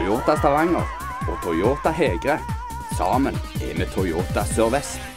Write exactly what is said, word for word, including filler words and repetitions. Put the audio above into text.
Toyota Stavanger og Toyota Hegre. Sammen er vi Toyota Sør-Vest.